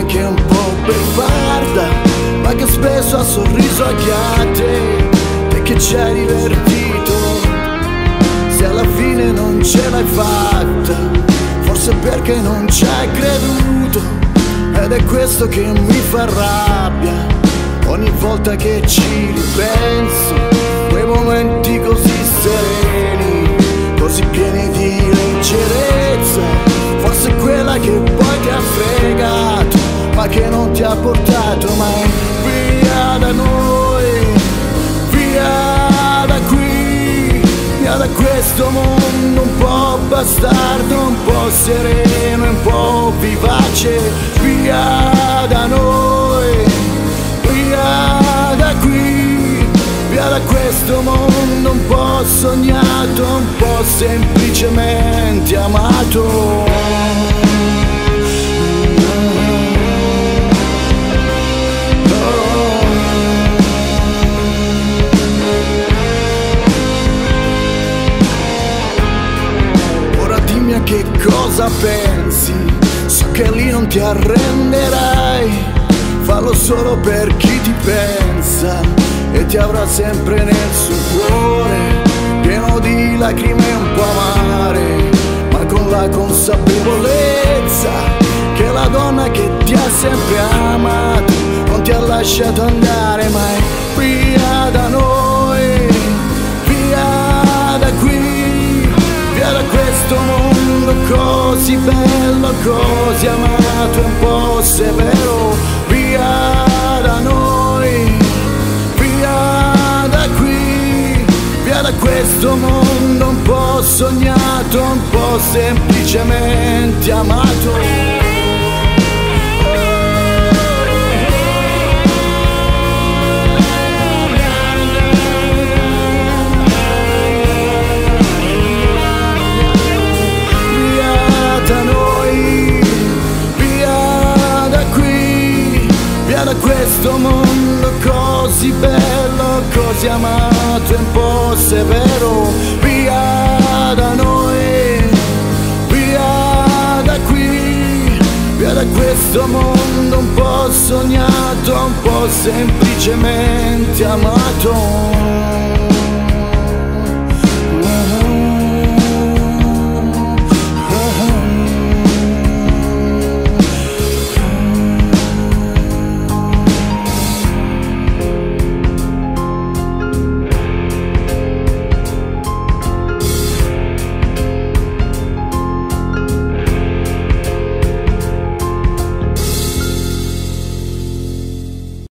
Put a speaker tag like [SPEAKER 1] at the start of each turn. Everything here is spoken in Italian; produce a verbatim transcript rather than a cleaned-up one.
[SPEAKER 1] mia che è un po' beffarda, ma che spesso ha sorriso a chiate e che ci hai divertito. Se alla fine non ce l'hai fatta, forse perché non ci hai creduto, ed è questo che mi fa rabbia ogni volta che ci ripenso. Quei momenti così sereni, così pieni di leggerezza, forse quella che poi ti ha fregato, ma che non ti ha portato mai via da noi, via da qui, via da questo mondo un po' bastardo, un po' sereno e un po' vivace, via da noi, via da qui, via da questo mondo un po' sognato, un po' semplicemente amato. Che cosa pensi? So che lì non ti arrenderai, fallo solo per chi ti pensa e ti avrà sempre nel suo cuore, pieno di lacrime e un po' amare, ma con la consapevolezza che la donna che ti ha sempre amato non ti ha lasciato andare mai via da noi, via da qui, via da questo mondo così bello, così amato e un po' severo, via da noi, via da qui, via da questo mondo un po' sognato, un po' semplicemente amato. Da questo mondo così bello, così amato e un po' severo, via da noi, via da qui, via da questo mondo un po' sognato, un po' semplicemente amato.